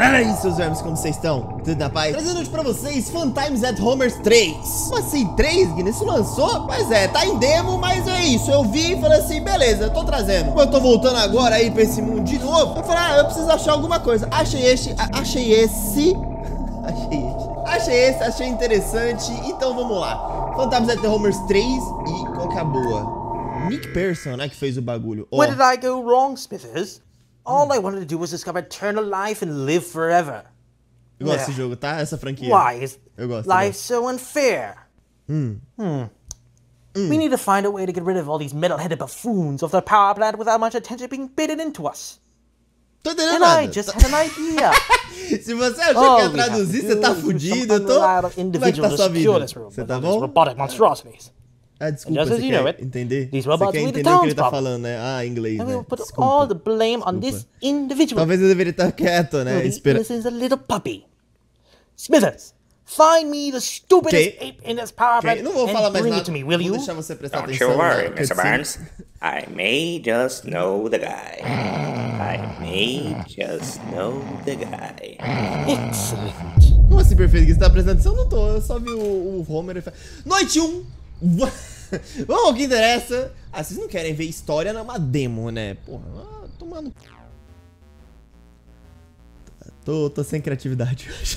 Fala aí, seus vermes, como vocês estão? Tudo na paz? Trazendo hoje pra vocês Fun Times at Homer's 3. Como assim, 3, Guinness? Isso lançou? Pois é, tá em demo, mas é isso. Eu vi e falei assim, beleza, eu tô trazendo. Como eu tô voltando agora aí pra esse mundo de novo, eu falei, eu preciso achar alguma coisa. Achei esse, achei interessante. Então vamos lá. Fun Times at Homer's 3 e qual que é a boa? Nick Pearson, né, que fez o bagulho. Where did I go wrong, Smithers? All I wanted to do was discover eternal life and live forever. Eu gosto desse jogo, tá? Essa franquia. Why is eu gosto. life so unfair? We need to find a way to get rid of all these metal-headed buffoons of the power plant without much attention being bidden into us. Tô entendendo And nada. I just had an idea. Se você achou que ia traduzir, você tá fudido. Eu tô... Como é que tá sua vida? Você tá bom? Robotic monstrosities. Ah, desculpa, Just as você you know quer it, entender? these Você robots quer lead the entender o que ele tá townspeople. falando, né? Ah, inglês, And né? we'll put Desculpa. all the blame on this individual. Talvez eu deveria estar quieto, né? He Espera. listens a little puppy. Smithers, find me the stupidest ape in this power plant Não vou falar and mais bring nada. it to me, will Vou you? deixar você prestar Don't atenção. you worry, na Mr. cutscene. Burns. I may just know the guy. I may just know the guy. Excellent. Como assim, perfeito? Que você tá prestando atenção? Não tô, eu só vi o Homer. Noite 1. Vamos ao que interessa. Ah, vocês não querem ver história numa demo, né? Porra, tomando. Tô sem criatividade hoje.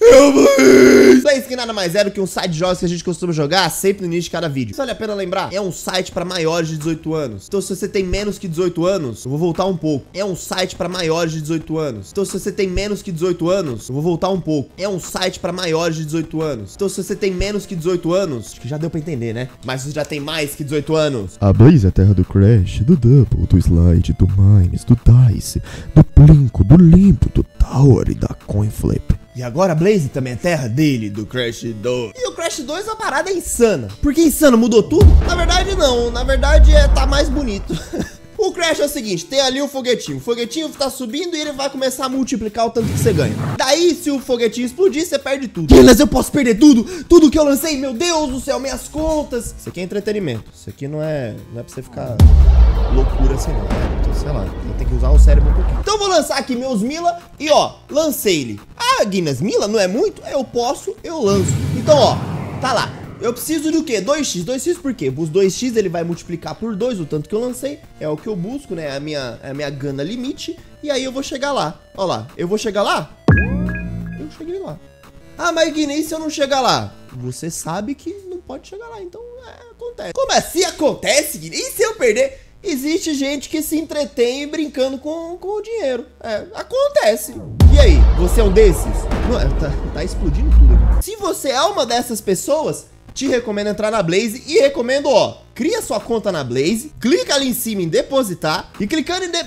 Isso aí que nada mais é do que um site de jogos que a gente costuma jogar sempre no início de cada vídeo. Isso vale a pena lembrar? É um site pra maiores de 18 anos. Então se você tem menos que 18 anos, eu vou voltar um pouco. É um site pra maiores de 18 anos. Então se você tem menos que 18 anos, eu vou voltar um pouco. É um site pra maiores de 18 anos. Então se você tem menos que 18 anos, acho que já deu pra entender, né? Mas se você já tem mais que 18 anos. A Blaze é a terra do Crash, do Double, do Slide, do Mines, do Dice, do Plinko, do Limpo, do Tower e da Coin Flip. E agora a Blaze também é terra dele, do Crash 2. E o Crash 2 é uma parada insana. Por que insano? Mudou tudo? Na verdade não, na verdade tá mais bonito. O Crash é o seguinte, tem ali o foguetinho tá subindo e ele vai começar a multiplicar o tanto que você ganha. Daí, se o foguetinho explodir, você perde tudo. Mas eu posso perder tudo que eu lancei, meu Deus do céu, minhas contas. Isso aqui é entretenimento, isso aqui não é pra você ficar loucura assim não, né? Então, sei lá, tem que usar o cérebro um pouquinho. Então eu vou lançar aqui meus Mila e ó, lancei ele. Ah, Guinness, Mila não é muito? Eu posso, eu lanço. Então ó, tá lá. Eu preciso do quê? 2x. 2x por quê? Os 2x ele vai multiplicar por 2 o tanto que eu lancei. É o que eu busco, né? É a minha gana limite. E aí eu vou chegar lá. Ó lá. Eu vou chegar lá? Eu cheguei lá. Ah, mas Guinness, se eu não chegar lá? Você sabe que não pode chegar lá. Então, acontece. Como assim acontece, Guinness? E se eu perder? Existe gente que se entretém brincando com o dinheiro. Acontece. E aí? Você é um desses? Não, tá explodindo tudo aqui. Se você é uma dessas pessoas, te recomendo entrar na Blaze e recomendo, ó, cria sua conta na Blaze, clica ali em cima em depositar e clicando em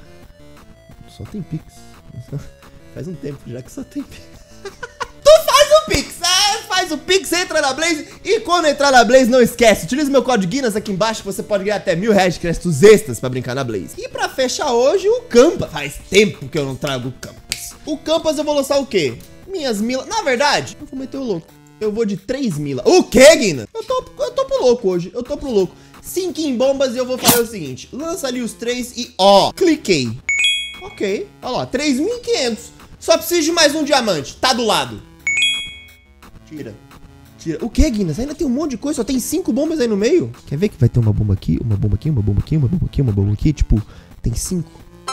Só tem Pix. Faz um tempo já que só tem Pix. Tu faz o Pix, faz o Pix, entra na Blaze e quando entrar na Blaze não esquece, utiliza o meu código Guinness aqui embaixo que você pode ganhar até R$1000 de créditos extras pra brincar na Blaze. E pra fechar hoje, o Campas. Faz tempo que eu não trago o Campas. O Campas eu vou lançar o quê? Minhas Mila. Na verdade, eu vou meter o louco. Eu vou de 3 Mila. O quê, Guinness? Eu tô pro louco hoje. Eu tô pro louco. 5 em bombas e eu vou fazer o seguinte. Lança ali os 3 e ó, cliquei. Ok. Olha lá, 3.500. Só preciso de mais um diamante. Tá do lado. Tira. O quê, Guinness? Ainda tem um monte de coisa. Só tem 5 bombas aí no meio. Quer ver que vai ter uma bomba aqui, uma bomba aqui, uma bomba aqui, uma bomba aqui, uma bomba aqui? Tipo, tem 5.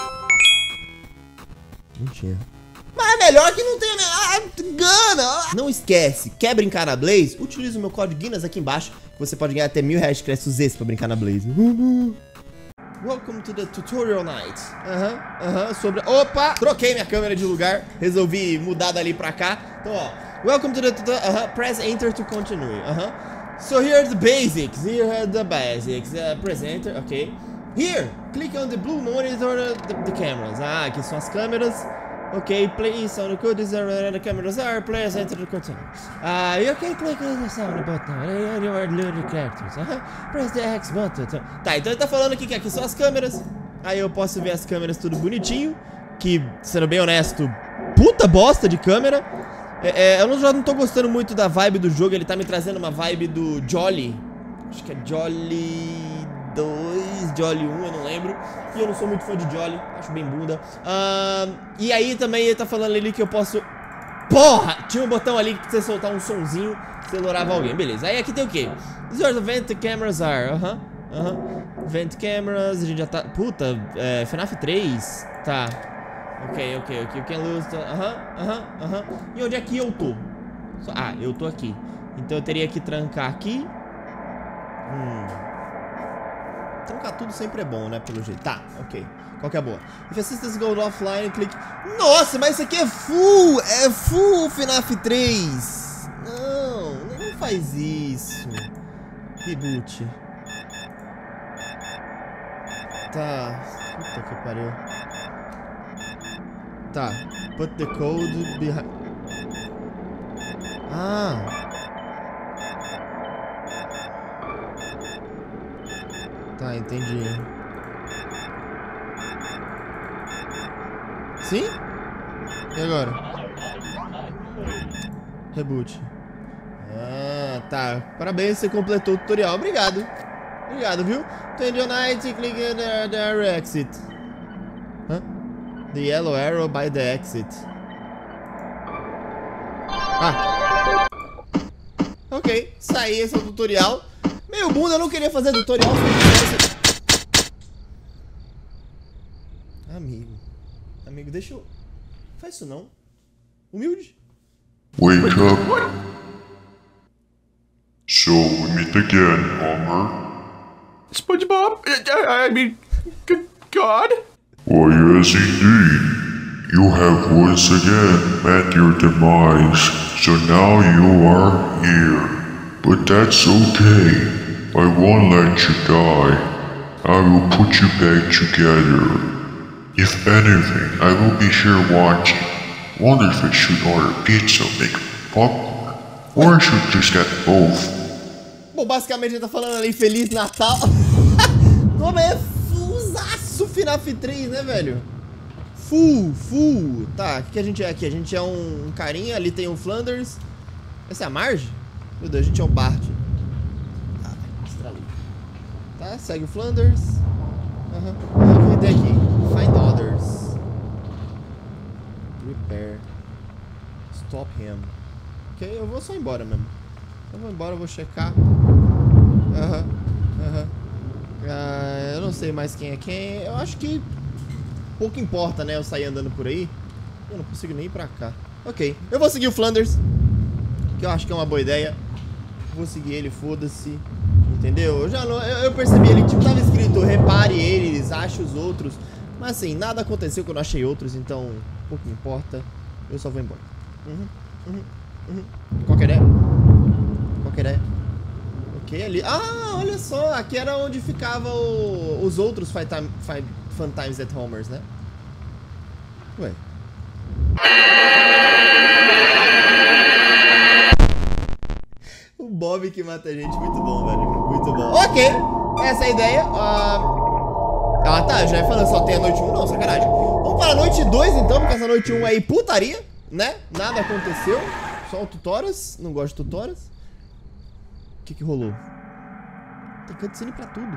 Não tinha. Mas é melhor que não tenha. Gana! Não esquece, quer brincar na Blaze? Utiliza o meu código Guinness aqui embaixo. Que você pode ganhar até R$1000 de créditos extras pra brincar na Blaze. Welcome to the tutorial night. Sobre... Opa! Troquei minha câmera de lugar. Resolvi mudar dali pra cá. Então, ó. Welcome to the... Press enter to continue. So here are the basics. Here are the basics. Press enter. Ok. Here, click on the blue monitor the cameras. Ah, aqui são as câmeras. Ok, play sound code. These are where the cameras are. Press enter to continue. You can click on the sound button. And you are the characters. Press the X button. Tá, então ele tá falando aqui que aqui são as câmeras. Aí eu posso ver as câmeras tudo bonitinho. Que, sendo bem honesto, puta bosta de câmera. Eu já não tô gostando muito da vibe do jogo. Ele tá me trazendo uma vibe do Jolly. Acho que é Jolly 2, Jolly 1, eu não lembro. E eu não sou muito fã de Jolly, acho bem bunda. E aí também ele tá falando ali que eu posso... Porra! Tinha um botão ali que você soltar um sonzinho, você lourava alguém. Beleza, aí aqui tem o quê? These are the vent cameras are. Vent cameras, a gente já tá... Puta, FNAF 3. Tá. Ok. You can lose... E onde é que eu tô? Ah, eu tô aqui. Então eu teria que trancar aqui. Trancar tudo sempre é bom, né? Pelo jeito. Tá, ok. Qual que é a boa? If assistance goes offline, click... Nossa, mas isso aqui é full! É full FNAF 3! Não faz isso. Reboot. Tá. Puta que pariu. Tá. Put the code behind... Tá, entendi. Sim? E agora? Reboot. Tá. Parabéns, você completou o tutorial. Obrigado. Obrigado, viu? Turn on night, click the exit. The yellow arrow by the exit. Ok, saí, esse é o tutorial. Meio bunda, eu não queria fazer tutorial. Amigo, deixa eu... Faz isso não. Humilde. Wake up. So we meet again, Homer. SpongeBob? I mean, God? Oh yes, indeed. You have once again met your demise, so now you are here. But that's okay. I won't let you die. I will put you back together. If anything, I will be here watching. Wonder if I should order pizza or make popcorn. Or I should just get both. Bom, basicamente ele tá falando ali Feliz Natal. Não, mas é fullzaço FNAF 3, né, velho? Full. Tá, o que a gente é aqui? A gente é um carinha, ali tem um Flanders. Essa é a Marge? Meu Deus, a gente é o Bart. Tá, extra ali. Tá, segue o Flanders. O que tem aqui? Find others. Repair. Stop him. Ok, eu vou só embora mesmo. Eu vou embora, eu vou checar. Eu não sei mais quem é quem. Eu acho que pouco importa, né? Eu sair andando por aí. Eu não consigo nem ir pra cá. Ok, eu vou seguir o Flanders, que eu acho que é uma boa ideia. Vou seguir ele, foda-se. Entendeu? Eu percebi ali que tipo, tava escrito repare eles, ache os outros. Mas assim, nada aconteceu quando eu achei outros, então pouco importa. Eu só vou embora. Qualquer ideia? Ok, ali. Ah, olha só, aqui era onde ficava os outros Fun Times at Homers, né? Ué. O Bob que mata a gente, muito bom, velho. Muito bom. Ok, essa é a ideia. Tá, já ia falando, só tem a noite 1, não, sacanagem. Vamos para a noite 2 então, porque essa noite 1 aí putaria, né? Nada aconteceu, só o tutorials, não gosto de tutorials. O que rolou? Tem cutscene pra tudo.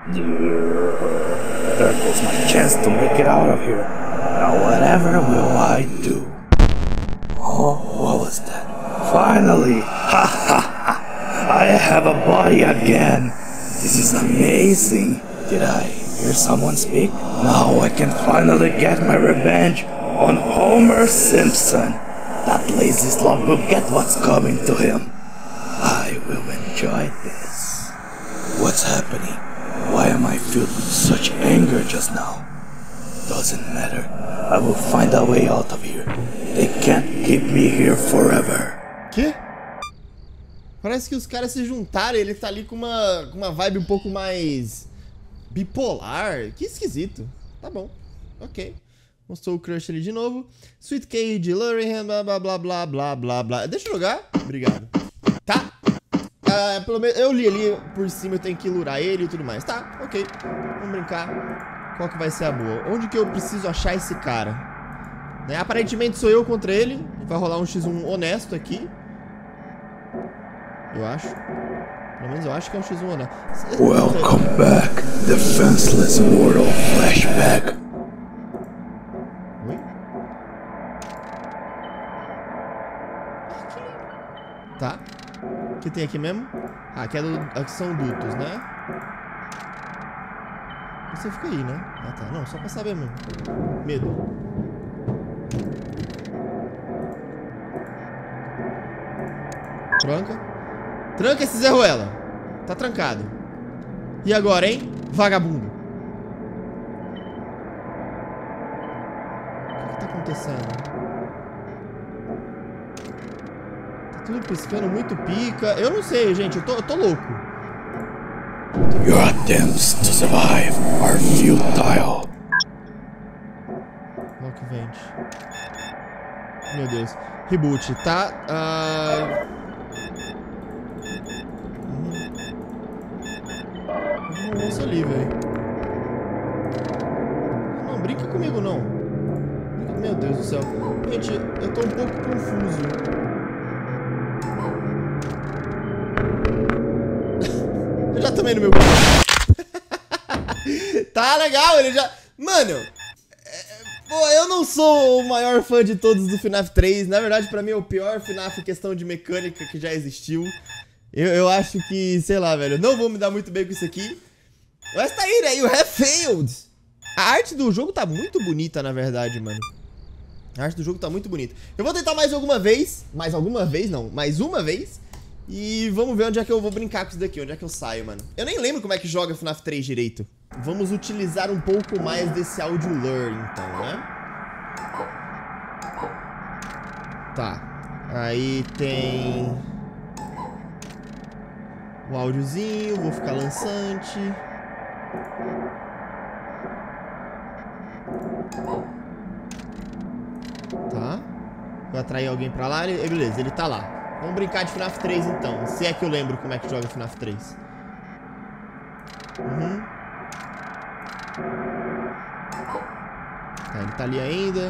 There goes my chance to make it out of here. Now whatever will I do? Oh, what was that? Finally! Ha ha ha! I have a body again! This is amazing! Did I hear someone speak? Now I can finally get my revenge on Homer Simpson! That lazy slob will get what's coming to him! I will enjoy this. What's happening? Why am I filled with such anger just now? Doesn't matter. I will find a way out of here. They can't keep me here forever. Que? Parece que os caras se juntaram e ele tá ali com uma vibe um pouco mais bipolar. Que esquisito. Tá bom. Ok. Mostrou o crush ali de novo. Sweet Cage, Luringham, blá blá blá blá blá blá blá. Deixa eu jogar? Obrigado. Tá. Pelo menos eu li ali por cima, eu tenho que lurar ele e tudo mais. Tá, ok. Vamos brincar. Qual que vai ser a boa? Onde que eu preciso achar esse cara? Né? Aparentemente sou eu contra ele. Vai rolar um x1 honesto aqui. Eu acho. Pelo menos eu acho que é um X1 né? Welcome back, defenseless mortal flashback. Oi? Tá. O que tem aqui mesmo? Ah, aqui são dutos, né? Você fica aí, né? Ah, tá. Não, só pra saber mesmo. Medo. Tranca. Tranca esse Zé Ruela. Tá trancado. E agora, hein? Vagabundo. O que tá acontecendo? Tá tudo piscando muito pica. Eu não sei, gente. Eu tô louco. Your attempts to survive are futile. Lock vent. Meu Deus. Reboot, tá? Nossa ali, velho. Não, brinca comigo, não. Meu Deus do céu. Gente, eu tô um pouco confuso. Eu já tomei no meu... Tá legal, ele já... Mano... Pô, eu não sou o maior fã de todos do FNAF 3. Na verdade, pra mim é o pior FNAF em questão de mecânica que já existiu. Eu acho que, sei lá, velho, eu não vou me dar muito bem com isso aqui. Mas tá aí, né? You have failed. A arte do jogo tá muito bonita, na verdade, mano. A arte do jogo tá muito bonita. Eu vou tentar mais alguma vez. Mais alguma vez, não. Mais uma vez. E vamos ver onde é que eu vou brincar com isso daqui. Onde é que eu saio, mano. Eu nem lembro como é que joga FNAF 3 direito. Vamos utilizar um pouco mais desse áudio lure, então, né? Tá. Aí tem... o áudiozinho. Vou ficar lançante. Tá. Vou atrair alguém pra lá. Beleza, ele tá lá. Vamos brincar de FNAF 3 então. Se é que eu lembro como é que joga FNAF 3. Tá, ele tá ali ainda.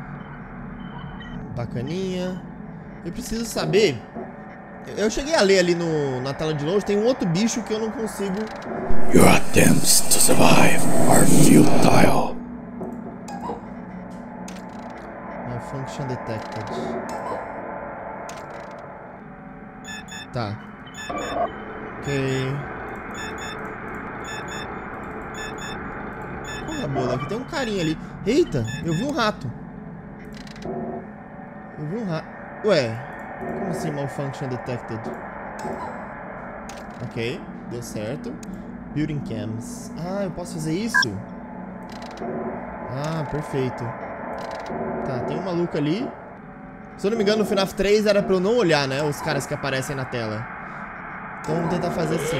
Bacaninha. Eu preciso saber. Eu cheguei a ler ali na tela de longe. Tem um outro bicho que eu não consigo. Your attempts to survive are futile. Malfunction detected. Tá. Ok. Porra, bola, aqui tem um carinha ali. Eita, eu vi um rato. Eu vi um rato. Ué, como assim malfunction detected? Ok, deu certo. Building cams. Ah, eu posso fazer isso? Ah, perfeito. Tá, tem um maluco ali. Se eu não me engano, no FNAF 3 era pra eu não olhar, né? Os caras que aparecem na tela. Então vamos tentar fazer assim,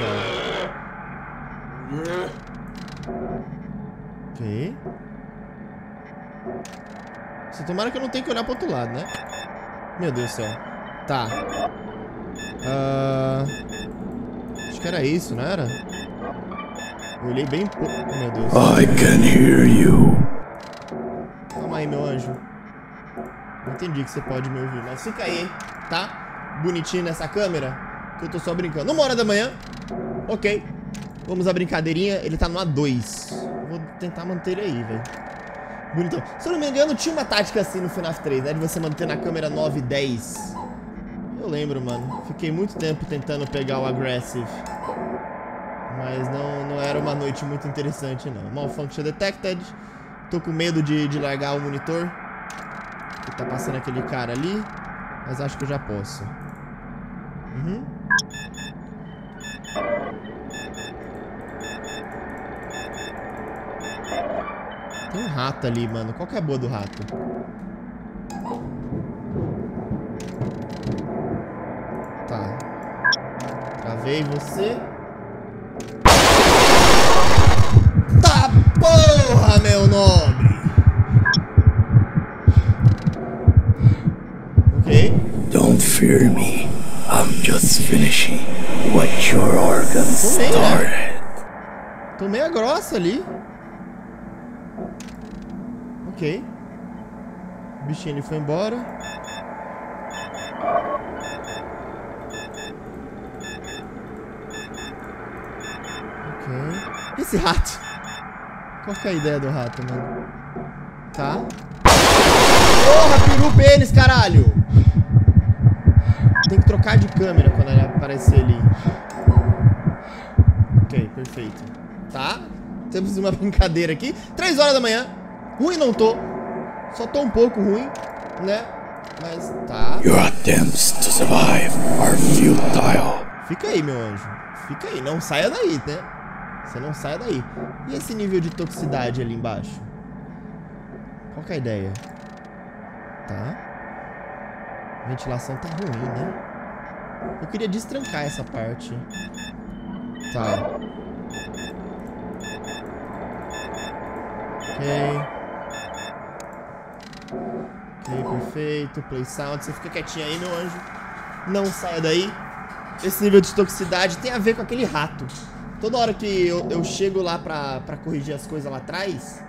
ó. Ok. Só tomara que eu não tenha que olhar pro outro lado, né? Meu Deus do céu. Tá. Acho que era isso, não era? Eu olhei bem pouco. Oh, meu Deus. I can hear you. Calma aí, meu anjo. Não entendi que você pode me ouvir, mas fica aí, tá? Bonitinho nessa câmera, que eu tô só brincando. 1h da manhã. Ok. Vamos à brincadeirinha. Ele tá no A2. Vou tentar manter ele aí, velho. Bonitão. Se eu não me engano, tinha uma tática assim no FNAF 3, né? De você manter na câmera 9 e 10. Eu lembro, mano. Fiquei muito tempo tentando pegar o Aggressive. Mas não era uma noite muito interessante, não. Malfunction detected. Tô com medo de largar o monitor. Que tá passando aquele cara ali. Mas acho que eu já posso. Tem um rato ali, mano. Qual que é a boa do rato? Tá. Travei você. Tá porra, meu nobre! Ok. Don't fear me. I'm just finishing what your organs Tomei, started. né? Tomei a grossa ali. Ok. O bichinho ele foi embora. Ok. Esse rato? Qual que é a ideia do rato, mano? Tá. Porra, peru pênis, caralho! Tem que trocar de câmera quando ele aparecer ali. Ok, perfeito. Tá. Temos uma brincadeira aqui. 3 horas da manhã. Ruim não tô. Só tô um pouco ruim, né? Mas tá. Your attempts to survive are futile. Fica aí, meu anjo. Fica aí. Não saia daí, né? Você não saia daí. E esse nível de toxicidade ali embaixo? Qual que é a ideia? Tá. A ventilação tá ruim, né? Eu queria destrancar essa parte. Tá. Ok. Ok, perfeito. Play sound. Você fica quietinho aí, meu anjo. Não saia daí. Esse nível de toxicidade tem a ver com aquele rato. Toda hora que eu chego lá pra corrigir as coisas lá atrás,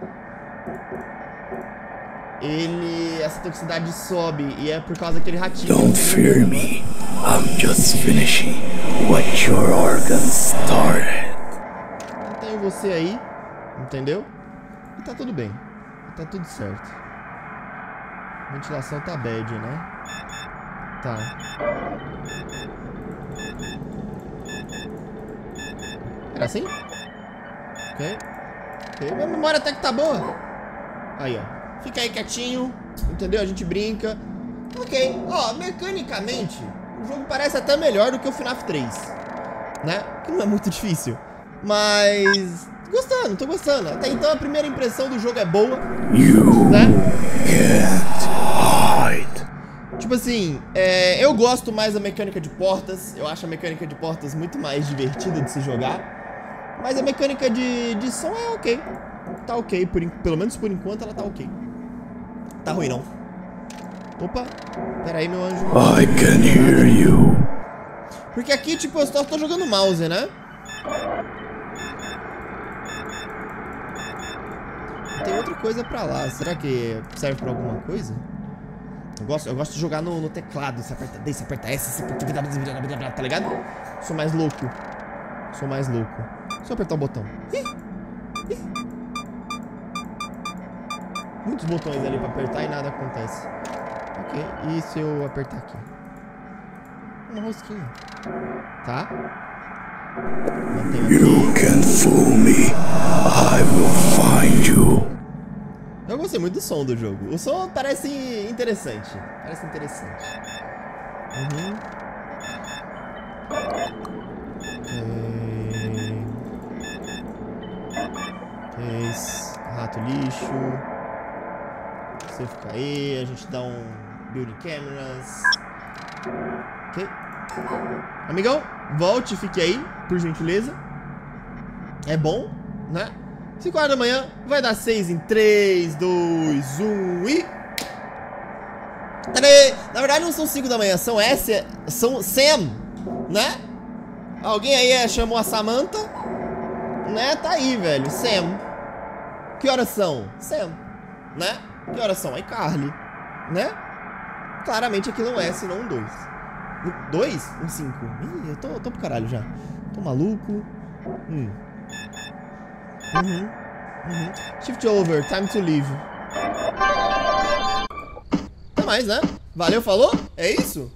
essa toxicidade sobe. E é por causa daquele ratinho. Don't fear me. I'm just finishing what your organs started. Tenho você aí, entendeu? E tá tudo bem. Tá tudo certo. A ventilação tá bad, né? Tá. Era assim? Ok. Ok. Minha memória até que tá boa. Aí, ó. Fica aí quietinho. Entendeu? A gente brinca. Ok. Ó, mecanicamente, o jogo parece até melhor do que o FNAF 3. Né? Que não é muito difícil. Mas... gostando, tô gostando. Até então a primeira impressão do jogo é boa. You né? can't hide. Tipo assim, eu gosto mais da mecânica de portas. Eu acho a mecânica de portas muito mais divertida de se jogar. Mas a mecânica de som é ok. Tá ok, pelo menos por enquanto ela tá ok. Tá ruim não. Opa, pera aí, meu anjo. I can hear you. Porque aqui, tipo, eu só tô jogando mouse, né? Tem outra coisa pra lá. Será que serve pra alguma coisa? Eu gosto de jogar no teclado. Você aperta D, você aperta S, você aperta... tá ligado? Sou mais louco. Sou mais louco. Só apertar o botão. Muitos botões ali pra apertar e nada acontece. Ok, e se eu apertar aqui? Uma rosquinha. Tá? You can fool me. I will find you. Eu gostei muito do som do jogo. O som parece interessante. Parece interessante. Rato lixo. Você fica aí, a gente dá um building cameras. Ok. Amigão, volte e fique aí, por gentileza. É bom, né? 5 horas da manhã, vai dar 6 em 3, 2, 1 e... Na verdade não são 5 da manhã, são Sam, né? Alguém aí chamou a Samantha, né? Tá aí, velho, Sam. Que horas são? Sam, né? Que horas são? Aí Carly, né? Claramente aqui não é S, não um 2. 2? Um 5. Ih, eu tô pro caralho já. Tô maluco. Shift over, time to leave. Até mais, né? Valeu, falou? É isso?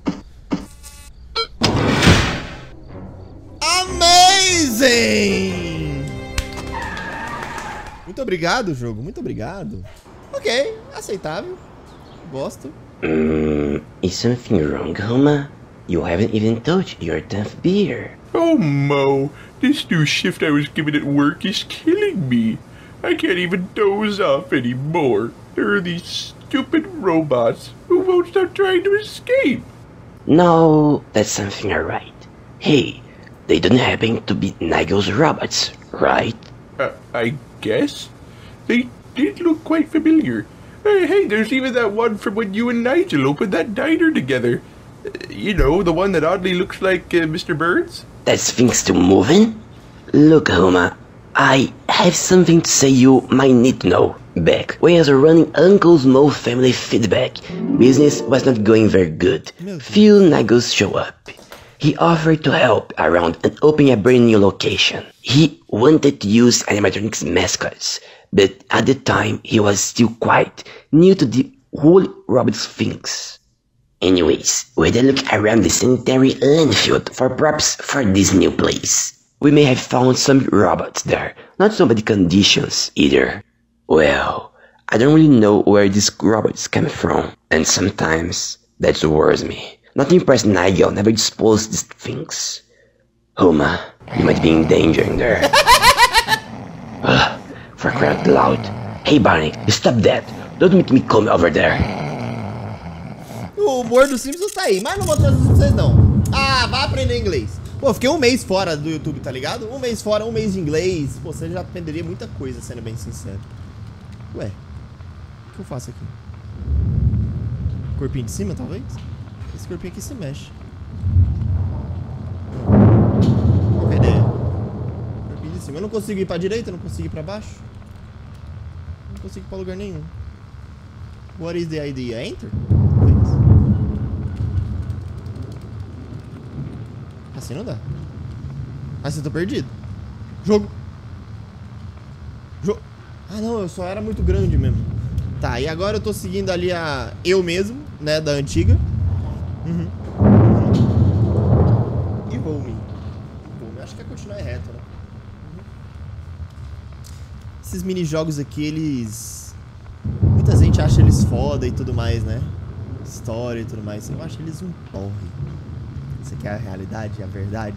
Amazing! Muito obrigado, jogo. Muito obrigado. Ok, aceitável. Gosto. Is something wrong, Homa? You haven't even touched your 10th beer. Oh, Mo, this new shift I was given at work is killing me. I can't even doze off anymore. There are these stupid robots who won't stop trying to escape. No, that's something alright. Hey, they don't happen to be Nigel's robots, right? I guess? They did look quite familiar. Hey, there's even that one from when you and Nigel opened that diner together. You know, the one that oddly looks like Mr. Bird's? That's things still moving? Look, Homa, I have something to say you might need to know. Back when I was running Uncle's Mo family feedback, business was not going very good. Few Nigels show up. He offered to help around and open a brand new location. He wanted to use animatronics mascots, but at the time he was still quite new to the whole robotics things. Anyways, we had a look around the sanitary landfill for props for this new place. We may have found some robots there, not so bad conditions either. Well, I don't really know where these robots come from, and sometimes that worries me. Not impressed Nigel never disposed these things. Homer, you might be in danger in there. For crying out loud. Hey Barney, stop that. Don't make me come over there. O humor do Simpsons tá aí, mas não vou trazer pra vocês não. Ah, vai aprender inglês. Pô, fiquei um mês fora do YouTube, tá ligado? Um mês fora, um mês de inglês. Pô, você já aprenderia muita coisa, sendo bem sincero. Ué, o que eu faço aqui? Corpinho de cima, talvez? Esse corpinho aqui se mexe. Qual que é a ideia? Corpinho de cima. Eu não consigo ir pra direita, eu não consigo ir pra baixo. Não consigo ir pra lugar nenhum. What is the idea? Enter? Assim não dá. Assim eu tô perdido. Jogo. Ah não, eu só era muito grande mesmo. Tá, e agora eu tô seguindo ali a eu mesmo, né, da antiga. E vou-me. Acho que é continuar reto, né? Esses mini-jogos aqui, eles... Muita gente acha eles foda e tudo mais, né? História e tudo mais. Eu acho eles um porre. Isso aqui é a realidade, a verdade.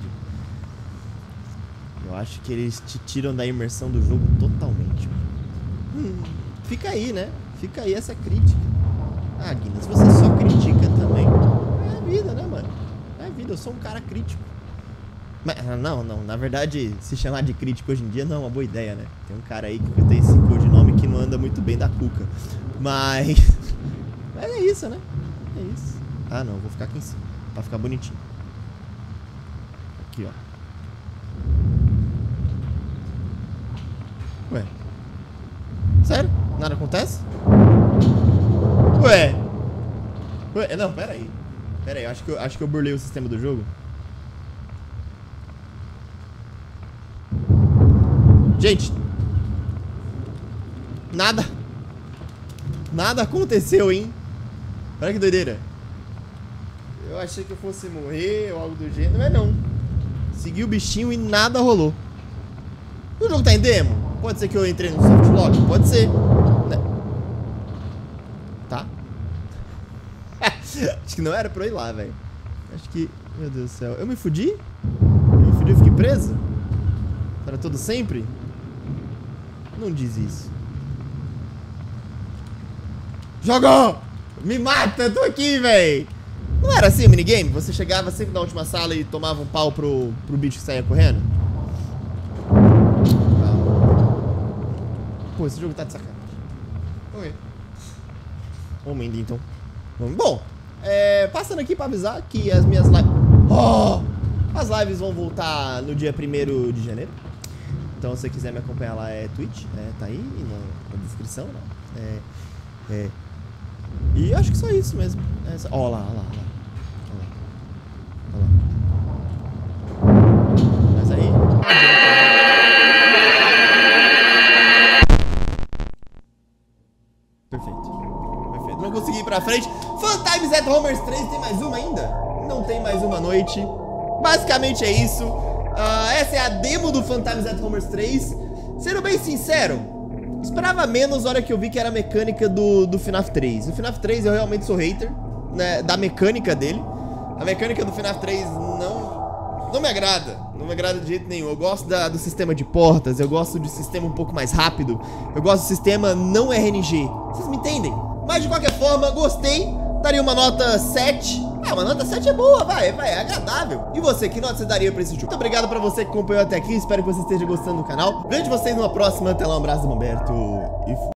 Eu acho que eles te tiram da imersão do jogo totalmente. Fica aí, né? Fica aí essa crítica. Ah, Guinness, você só critica também. É a vida, né, mano? É a vida, eu sou um cara crítico. Mas, não, na verdade, se chamar de crítico hoje em dia não é uma boa ideia, né? Tem um cara aí que tem esse codinome que não anda muito bem da cuca. Mas é isso, né? É isso. Ah, não, vou ficar aqui em cima, pra ficar bonitinho. Aqui, ó. Ué. Sério? Nada acontece? Ué. Não, pera aí. Pera aí, acho que eu burlei o sistema do jogo. Gente. Nada aconteceu, hein? Olha que doideira. Eu achei que eu fosse morrer ou algo do gênero, mas não. Segui o bichinho e nada rolou. O jogo tá em demo? Pode ser que eu entrei no softlock? Pode ser. Tá? Acho que não era pra eu ir lá, velho. Acho que... Meu Deus do céu. Eu me fudi? Eu fiquei preso? Para todo sempre? Não diz isso. Joga! Me mata! Eu tô aqui, velho! Não era assim o minigame? Você chegava sempre na última sala e tomava um pau pro bicho que saia correndo? Pô, esse jogo tá de sacanagem. Vamos ver. Vamos indo, então. Bom, passando aqui pra avisar que as minhas lives... As lives vão voltar no dia 1º de janeiro. Então, se você quiser me acompanhar lá, é Twitch. Tá aí na descrição, né? E acho que só isso mesmo. Ó lá. Mas aí... Perfeito. Não consegui ir pra frente. Phantimes at Homers 3, tem mais uma ainda? Não tem mais uma noite. Basicamente é isso. Essa é a demo do Phantimes at Homers 3. Sendo bem sincero, esperava menos na hora que eu vi que era a mecânica do FNAF 3. O FNAF 3 eu realmente sou hater, né, da mecânica dele. A mecânica do FNAF 3 não me agrada. Não me agrada de jeito nenhum. Eu gosto do sistema de portas, eu gosto de sistema um pouco mais rápido. Eu gosto do sistema não RNG. Vocês me entendem? Mas de qualquer forma, gostei. Daria uma nota 7. Uma nota 7 é boa, vai, é agradável. E você, que nota você daria pra esse jogo? Muito obrigado pra você que acompanhou até aqui. Espero que você esteja gostando do canal. Vejo vocês numa próxima. Até lá, um abraço do Humberto. E